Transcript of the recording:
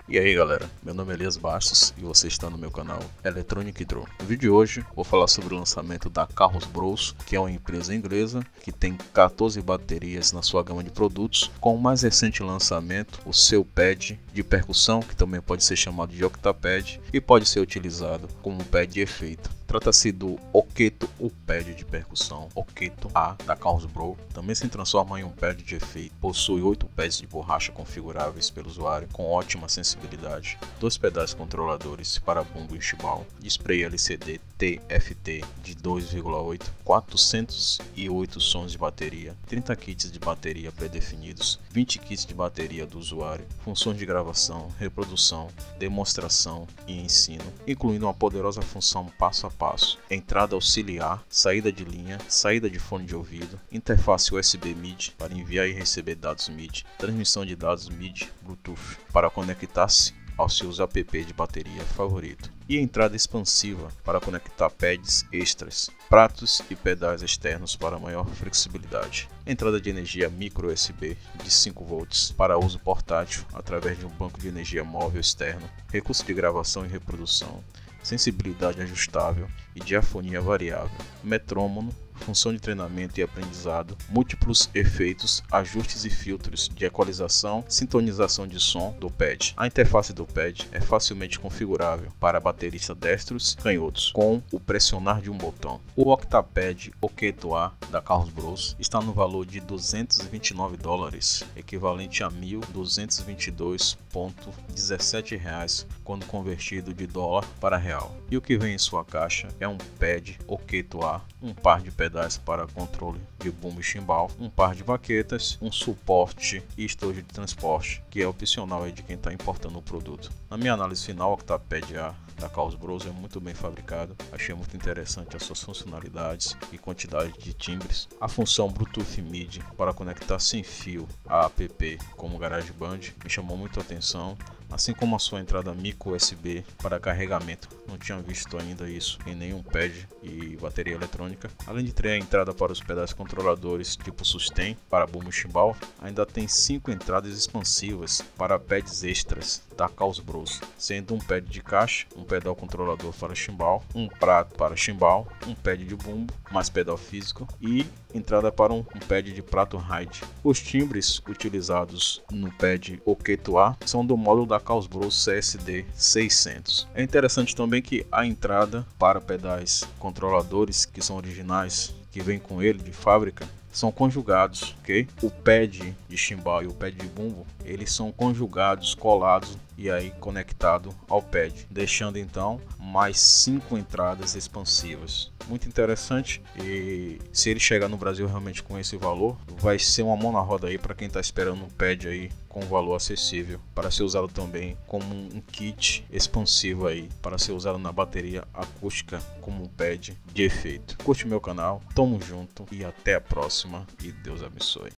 E aí galera, meu nome é Elias Bastos e você está no meu canal Electronic Draw. No vídeo de hoje vou falar sobre o lançamento da Carros Bros, que é uma empresa inglesa que tem 14 baterias na sua gama de produtos, com o mais recente lançamento, o seu pad de percussão, que também pode ser chamado de octapad e pode ser utilizado como um pad de efeito. Trata-se do Oketo U-Pad de percussão Oketo A da Carros Bros. Também se transforma em um pad de efeito. Possui 8 pads de borracha configuráveis pelo usuário com ótima sensibilidade, 2 pedais controladores para bumbo e chimbal, display LCD TFT de 2,8, 408 sons de bateria, 30 kits de bateria pré-definidos, 20 kits de bateria do usuário, funções de gravação, reprodução, demonstração e ensino, incluindo uma poderosa função passo a passo, entrada auxiliar, saída de linha, saída de fone de ouvido, interface USB MIDI para enviar e receber dados MIDI, transmissão de dados MIDI Bluetooth para conectar-se aos seus app de bateria favorito, e entrada expansiva para conectar pads extras, pratos e pedais externos para maior flexibilidade. Entrada de energia micro USB de 5 volts para uso portátil através de um banco de energia móvel externo, recurso de gravação e reprodução, sensibilidade ajustável e diafonia variável, metrônomo, função de treinamento e aprendizado, múltiplos efeitos, ajustes e filtros de equalização, sintonização de som do pad. A interface do pad é facilmente configurável para bateristas destros e canhotos com o pressionar de um botão. O octapad Oketo A da Carros Bros está no valor de $229, equivalente a 1.222,17 quando convertido de dólar para real. E o que vem em sua caixa é um pad Oketo A, um par de pedais para controle de bumbo e chimbal, um par de baquetas, um suporte e estojo de transporte, que é opcional aí de quem está importando o produto. Na minha análise final, o octapad A da Carros Bros é muito bem fabricado, achei muito interessante as suas funcionalidades e quantidade de timbres. A função Bluetooth MIDI para conectar sem fio a app como GarageBand me chamou muito a atenção, assim como a sua entrada micro USB para carregamento. Não tinha visto ainda isso em nenhum pad e bateria eletrônica. Além de ter a entrada para os pedais controladores tipo sustain para bumbo e chimbal, ainda tem 5 entradas expansivas para pads extras da Carros Bros, sendo um pad de caixa, um pedal controlador para chimbal, um prato para chimbal, um pad de bumbo mais pedal físico e entrada para um pad de prato ride. Os timbres utilizados no pad Oketo A são do módulo da Carros Bros CSD 600. É interessante também que a entrada para pedais controladores que são originais, que vem com ele de fábrica, são conjugados, ok? O pad de chimbal e o pad de bumbo, eles são conjugados, colados e aí conectado ao pad, deixando então mais 5 entradas expansivas. Muito interessante, e se ele chegar no Brasil realmente com esse valor, vai ser uma mão na roda aí para quem está esperando um pad aí com valor acessível, para ser usado também como um kit expansivo aí, para ser usado na bateria acústica como um pad de efeito. Curte meu canal, tamo junto e até a próxima e Deus abençoe.